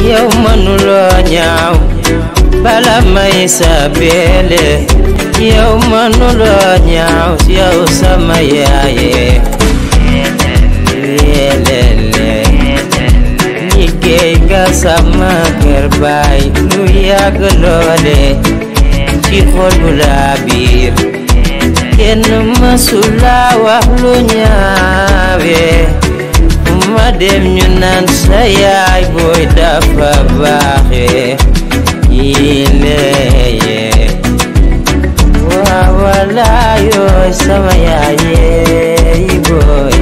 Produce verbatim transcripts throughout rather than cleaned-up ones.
yow mënuloo ñaaw bala may sabele yow mënuloo ñaaw yow sama yaaye lelele liggéey nga sama kër baay lu yàgg loole ci xol bu laa biir kenn mësula wax lu ñaawe ma dem ñu naan sa yaay booy dafa baaxe yileye waa walaa yoo sama yaaye booy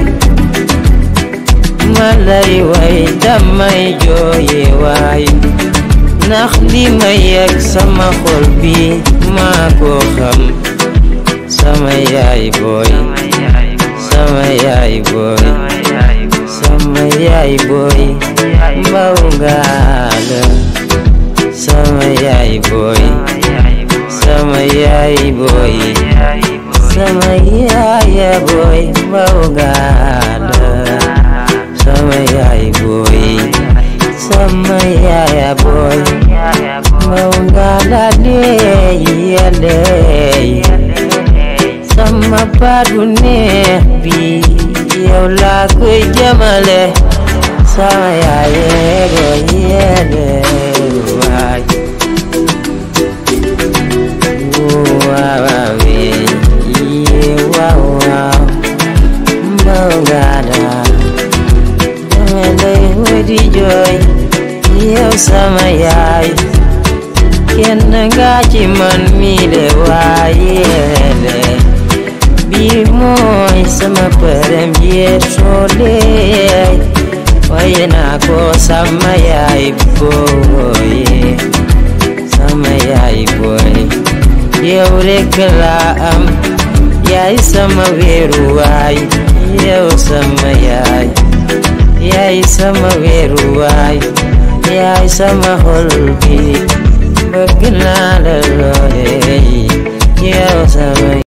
ma lay way damay jooye waay ndax li ma yegg sama xol bi maa ko xam sama yaay booy sama yaay booy sama yaay booy mbaw ngaala sama yaay booy sama yaay booy sama yaay booy mbaw ngaala sama yaay booy sama yaay booy mbaw ngaala leey leey sama baadu neex bi yow laa koy jëmale sama yaaye booy yele waay waaw waaw waaw waaw mbaw ngaala dama lay woy di jooy yow sama yaay kenn nga ci man mi le waayele bi mooy sama premier soleil waaye naa ko sama yaay booy sama yaay booy yow rek laa am yaay sama weeru waay yow sama yaay yaay sama weeru waay yaay sama xol bi bëgg naa la loole yow sama